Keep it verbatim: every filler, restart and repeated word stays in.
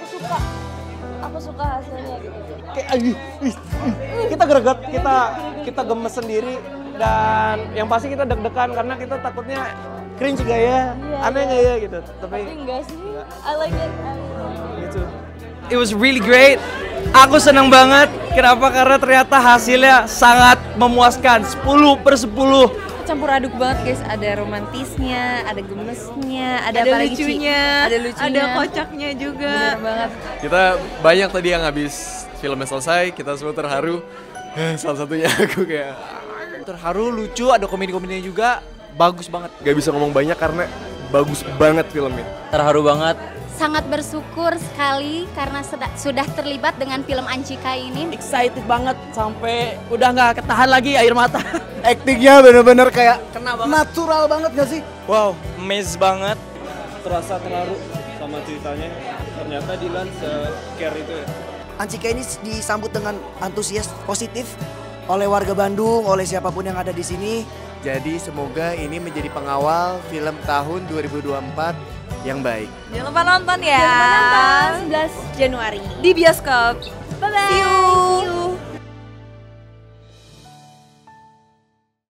suka, aku suka hasilnya gitu. Kayak, ih, ih, kita greget, kita kita gemes sendiri dan yang pasti kita deg-degan karena kita takutnya cringe gak ya, Iya, aneh iya. gak ya gitu. Tapi, Tapi enggak sih, I like it. I like it. gitu. It was really great. Aku senang banget. Kenapa? Karena ternyata hasilnya sangat memuaskan. sepuluh per sepuluh. Campur aduk banget guys, ada romantisnya, ada gemesnya, ada, Ada apa lagi, Ci? lucunya, ada lucunya, ada kocaknya juga. Bener banget. Kita banyak tadi yang habis filmnya selesai, kita semua terharu. Eh, salah satunya aku kayak Terharu, lucu, ada komedi-komedinya juga, bagus banget. gak bisa ngomong banyak karena bagus banget filmnya. Terharu banget. Sangat bersyukur sekali karena seda- sudah terlibat dengan film Ancika ini. Excited banget sampai udah nggak ketahan lagi air mata. Actingnya bener-bener kayak kena banget. Natural banget gak sih? Wow, amazed banget. Terasa terharu sama ceritanya. Ternyata Dilan se-care itu ya. Ancika ini disambut dengan antusias positif oleh warga Bandung, oleh siapapun yang ada di sini. Jadi semoga ini menjadi pengawal film tahun dua ribu dua puluh empat yang baik. Jangan lupa nonton ya. Jangan lupa nonton sebelas Januari Di bioskop. Bye bye. See you.